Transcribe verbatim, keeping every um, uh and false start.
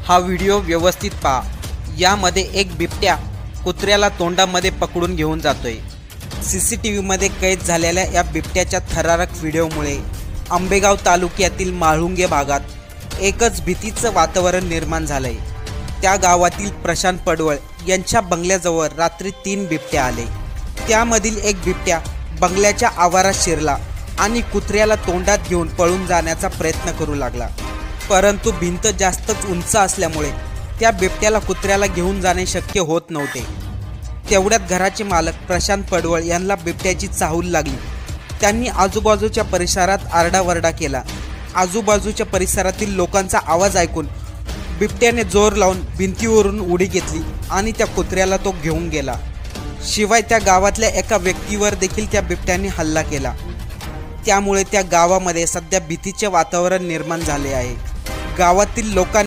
हा व्हिडिओ व्यवस्थित पहा। यामध्ये एक बिबट्या कुत्र्याला तोंडामध्ये पकडून घेऊन जातोय। सीसीटीव्हीमध्ये कैद झालेल्या या बिबट्याच्या थरारक व्हिडिओमुळे आंबेगाव तालुक्यातील माळुंगे भागात एकच भीतीचं वातावरण निर्माण झालंय। त्या गावातील प्रशांत पडवळ यांच्या बंगल्याजवळ रात्री तीन बिबट्या आले। त्यामधील एक बिबट्या बंगल्याच्या आवारात शिरला आणि कुत्र्याला तोंडात घेऊन पळून जाण्याचा प्रयत्न करू लागला, परंतु भिंत जास्तच उंच असल्यामुळे त्या बिबट्याला कुत्र्याला घेऊन जाणे शक्य होत नव्हते। तेवढ्यात घराचे मालक प्रशांत पडवळ यांना बिबट्याची चाहूल लागली। त्यांनी आजूबाजूच्या परिसरात आरडाओरडा केला। आजूबाजूच्या परिसरातील लोकांचा आवाज ऐकून बिबट्याने जोर लावून भिंतीवरून उडी घेतली आणि त्या कुत्र्याला तो घेऊन गेला। शिवाय त्या गावातल्या एका व्यक्तीवर देखील त्या बिबट्याने हल्ला केला। त्यामुळे त्या गावामध्ये सध्या भीतीचे वातावरण निर्माण झाले आहे। गावातील लोकांनी